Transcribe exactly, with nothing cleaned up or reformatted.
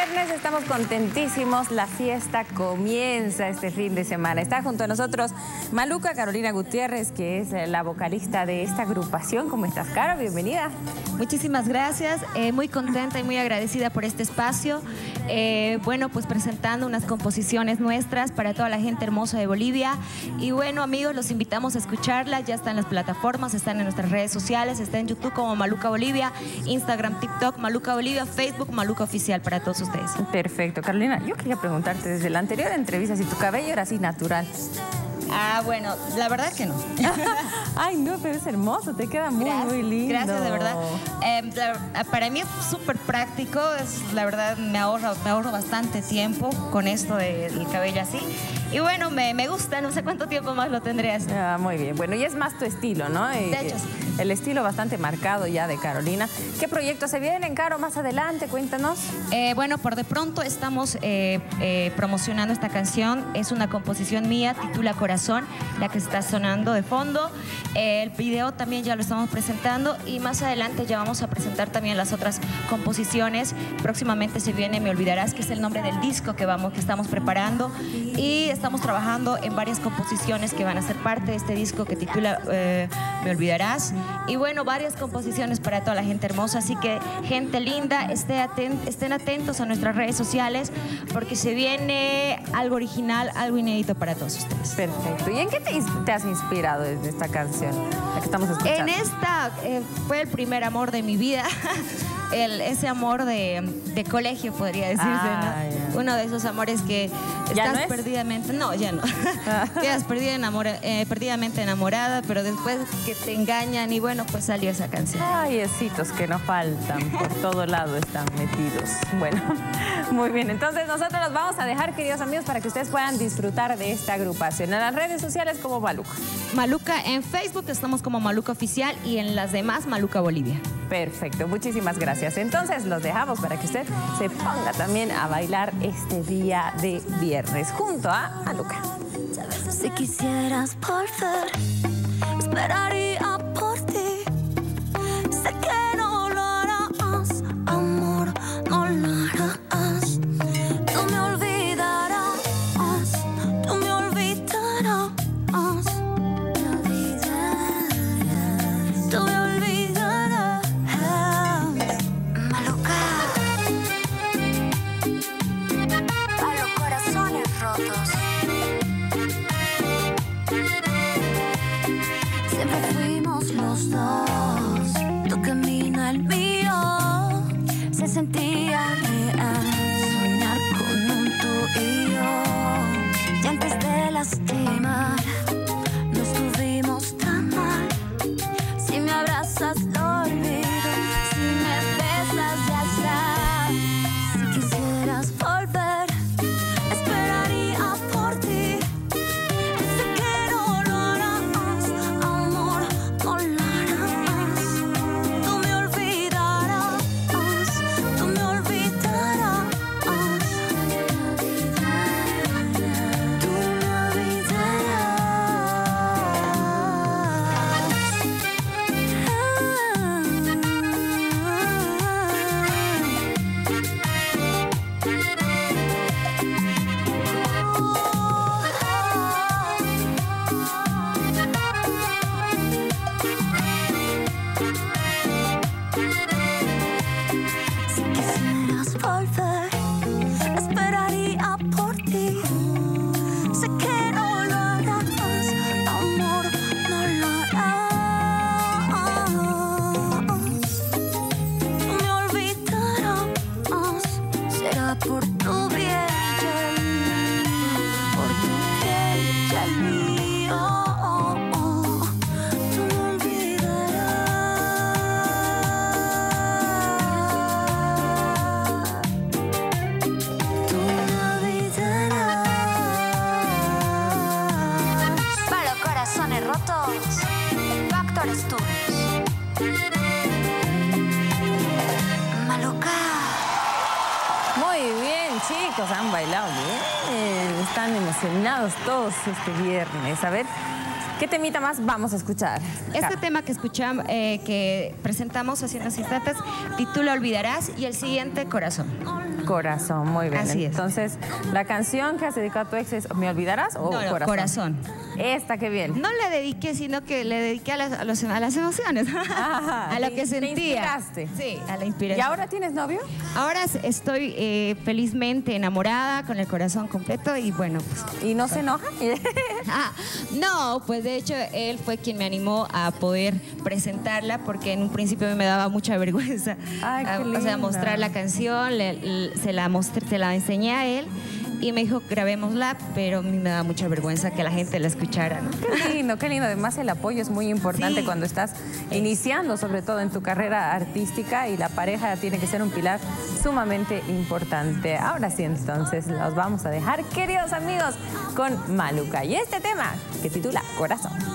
viernes, estamos contentísimos, la fiesta comienza este fin de semana. Está junto a nosotros Maluca Carolina Gutiérrez, que es la vocalista de esta agrupación. ¿Cómo estás, Caro? Bienvenida. Muchísimas gracias, eh, muy contenta y muy agradecida por este espacio. Eh, bueno, pues presentando unas composiciones nuestras para toda la gente hermosa de Bolivia. Y bueno, amigos, los invitamos a escucharlas. Ya están en las plataformas, están en nuestras redes sociales, está en YouTube como Maluca Bolivia, Instagram, TikTok, Maluca Bolivia, Facebook, Maluca Oficial para todos ustedes. Perfecto. Carolina, yo quería preguntarte desde la anterior entrevista si tu cabello era así natural. Ah, bueno, la verdad que no. Ay, no, pero es hermoso, te queda muy, gracias, muy lindo. Gracias, de verdad. Eh, la, para mí es súper práctico, es, la verdad me ahorro, me ahorro bastante tiempo con esto del cabello así. Y bueno, me, me gusta, no sé cuánto tiempo más lo tendré así. Ah, muy bien, bueno, y es más tu estilo, ¿no? De hecho, sí. El estilo bastante marcado ya de Carolina. ¿Qué proyectos se vienen, Caro, más adelante? Cuéntanos. Eh, bueno, por de pronto estamos eh, eh, promocionando esta canción. Es una composición mía, titula Corazón, la que está sonando de fondo. Eh, el video también ya lo estamos presentando y más adelante ya vamos a presentar también las otras composiciones. Próximamente se viene Me Olvidarás, que es el nombre del disco que, vamos, que estamos preparando. Y estamos trabajando en varias composiciones que van a ser parte de este disco que titula eh, Me Olvidarás. Y bueno, varias composiciones para toda la gente hermosa, así que gente linda, esté atent estén atentos a nuestras redes sociales porque se viene algo original, algo inédito para todos ustedes. Perfecto. ¿Y en qué te, te has inspirado en esta canción, la que estamos escuchando? En esta eh, fue el primer amor de mi vida. El, ese amor de, de colegio, podría decirse, ah, ¿no? Uno de esos amores que estás no perdidamente... No, ya no. Quedas perdida enamora, eh, perdidamente enamorada, pero después que te engañan y bueno, pues salió esa canción. Ay, esitos que nos faltan, por todo lado están metidos. Bueno, muy bien. Entonces nosotros los vamos a dejar, queridos amigos, para que ustedes puedan disfrutar de esta agrupación. En las redes sociales como Maluca. Maluca en Facebook estamos como Maluca Oficial y en las demás Maluca Bolivia. Perfecto, muchísimas gracias. Entonces los dejamos para que usted se ponga también a bailar este día de viernes junto a Maluca. Si quisieras volver, esperaría por ti. Sé que no lo harás, amor, no lo harás. Tú me olvidarás, tú me olvidarás. Me olvidarás, tú me olvidarás. Maluca, para los corazones rotos. Siempre fuimos los dos, tu camino el mío. Se sentía real soñar con un tú y yo. Y antes de lastimar, no estuvimos tan mal. Si me abrazas lo olvido, si me besas ya sabes. Si quisieras volver, esperaría por ti. Sé que no lo harás, amor, no lo harás. Tú me olvidarás, tú me olvidarás. Tú me olvidarás. Si quisieras volver, esperaría por ti. Sé que no lo harás, amor, no lo harás. Tú me olvidarás, será por tu bien, por tu bien, ya el mío. Tú me olvidarás. Tú me olvidarás. Para los corazones rotos, Factor Studios. Maluca. Muy bien, chicos, han bailado bien. Están emocionados todos este viernes. A ver, ¿Qué temita más vamos a escuchar? Este tema que escuchamos, eh, que presentamos hace unos instantes, titula Olvidarás y el siguiente Corazón. Corazón, muy bien. Así es. Entonces, la canción que has dedicado a tu ex es ¿Me olvidarás o No, no, Corazón? Corazón. Esta, qué bien. No le dediqué, sino que le dediqué a las, a los- a las emociones, Ajá, a lo te- que te sentía. inspiraste. Sí, a la ¿Y inspiración. ahora tienes novio? Ahora s- estoy eh, felizmente enamorada, con el corazón completo y bueno, pues... ¿Y no se enoja? Ah, no, pues de hecho él fue quien me animó a poder presentarla porque en un principio me daba mucha vergüenza. Ay, qué Ah, O sea, linda. mostrar la canción, le- le- se, la mostré, se la enseñé a él y me dijo grabémosla, pero a mí me daba mucha vergüenza que la gente la escuchara, ¿no? Qué lindo, qué lindo. Además, el apoyo es muy importante Sí. cuando estás iniciando, sobre todo en tu carrera artística, y la pareja tiene que ser un pilar sumamente importante. Ahora sí, entonces, los vamos a dejar, queridos amigos, con Maluca y este tema que titula Corazón.